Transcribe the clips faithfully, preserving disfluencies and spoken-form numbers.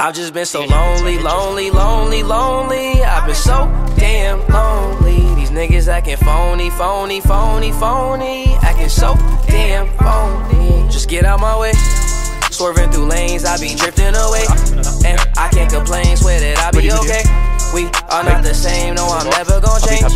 I've just been so lonely, lonely, lonely, lonely. I've been so damn lonely. These niggas acting phony, phony, phony, phony. Acting so damn phony. Just get out my way. Swerving through lanes, I be drifting away. And I can't complain, swear that I be okay. We are not the same, no, I'm never gonna change.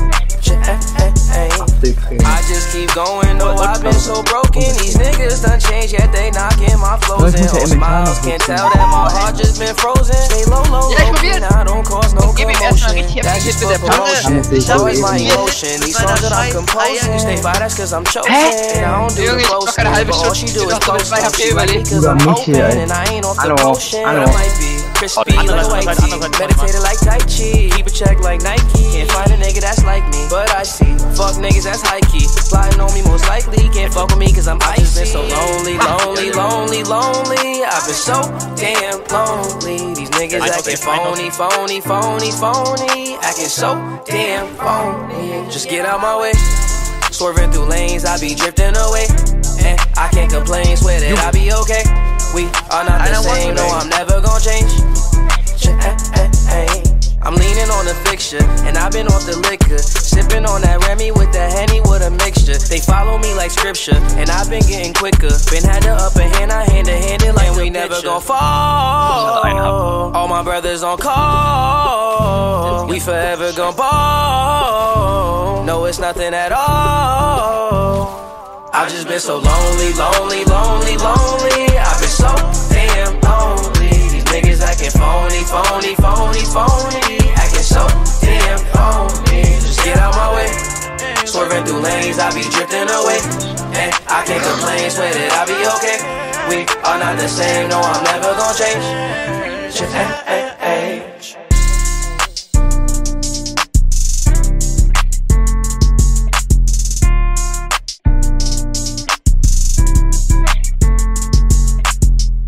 I just keep going, no, I've been so broken. These niggas done changed, yet they knocking my flows in. Whole smiles, can't tell that my heart just been frozen. Stay low, low, low, I don't cause no commotion. That's just for promotion. Always my emotion. These songs that I'm composing, you stay by, that's cause I'm chosen. And I don't do the close things, but all she do is post them. She like me cause I'm open, and I ain't off the motion. I might be crispy like white tea, meditated like Tai Chi, keep a check like Nike. Can't find a nigga that's like me, but I see fuck niggas that's high key. Plotting on me most likely, can't fuck with me cause I'm icy. I've been so lonely, lonely, lonely, lonely. I've been so damn lonely. These niggas acting phony, phony, phony, phony. Acting so damn phony. Just get out my way. Swerving through lanes, I be drifting away. And I can't complain, swear that I be okay. We are not the same, no, I'm never gonna change. I'm leaning on the fixture, and I've been off the liquor. Sipping on that Remy with the Henny with a mixture. They follow me like scripture, and I've been getting quicker. Been had the upper hand, I hand to hand it like we never gon' fall. All my brothers on call. We forever gon' ball. No, it's nothing at all. I've just been so lonely, lonely, lonely, lonely. I've been so damn lonely. These niggas acting phony, phony, phony, phony. Acting so damn phony. Just get out my way. Swerving through lanes, I be drifting away. And I can't complain, swear that I be okay. We are not the same, no, I'm never gonna change.